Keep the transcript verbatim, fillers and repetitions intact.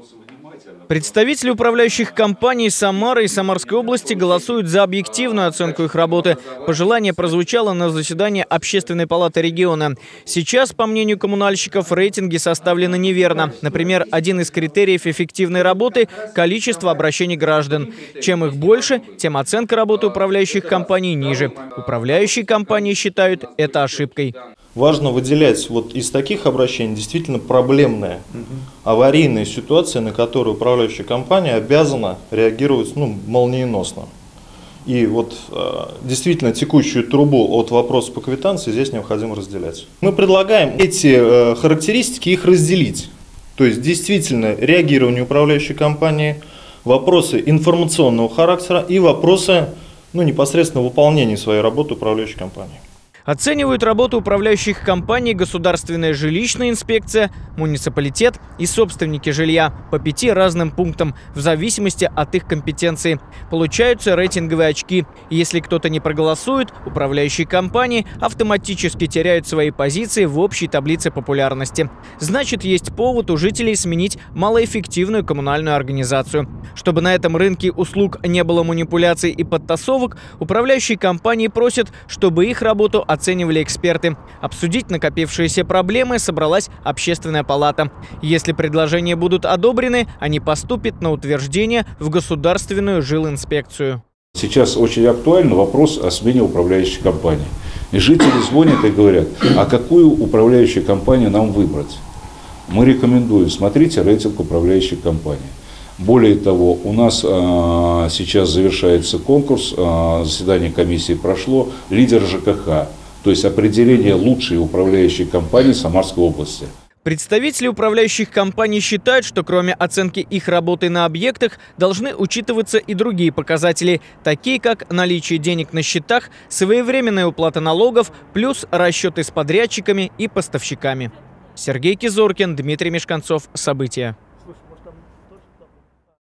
Представители управляющих компаний Самары и Самарской области голосуют за объективную оценку их работы. Пожелание прозвучало на заседании Общественной палаты региона. Сейчас, по мнению коммунальщиков, рейтинги составлены неверно. Например, один из критериев эффективной работы – количество обращений граждан. Чем их больше, тем оценка работы управляющих компаний ниже. Управляющие компании считают это ошибкой. Важно выделять вот из таких обращений действительно проблемные, аварийные ситуации, на которые управляющая компания обязана реагировать ну, молниеносно. И вот действительно текущую трубу от вопроса по квитанции здесь необходимо разделять. Мы предлагаем эти характеристики их разделить. То есть действительно реагирование управляющей компании, вопросы информационного характера и вопросы ну, непосредственно выполнения своей работы управляющей компании. Оценивают работу управляющих компаний Государственная жилищная инспекция, муниципалитет и собственники жилья по пяти разным пунктам в зависимости от их компетенции. Получаются рейтинговые очки. Если кто-то не проголосует, управляющие компании автоматически теряют свои позиции в общей таблице популярности. Значит, есть повод у жителей сменить малоэффективную коммунальную организацию. Чтобы на этом рынке услуг не было манипуляций и подтасовок, управляющие компании просят, чтобы их работу оценивали эксперты. Обсудить накопившиеся проблемы собралась Общественная палата. Если предложения будут одобрены, они поступят на утверждение в Государственную жилинспекцию. Сейчас очень актуален вопрос о смене управляющей компании. И жители звонят и говорят, а какую управляющую компанию нам выбрать? Мы рекомендуем, смотрите рейтинг управляющей компании. Более того, у нас э, сейчас завершается конкурс, э, заседание комиссии прошло, лидер ЖКХ, то есть определение лучшей управляющей компании Самарской области. Представители управляющих компаний считают, что кроме оценки их работы на объектах должны учитываться и другие показатели, такие как наличие денег на счетах, своевременная уплата налогов, плюс расчеты с подрядчиками и поставщиками. Сергей Кизоркин, Дмитрий Мешканцов. События.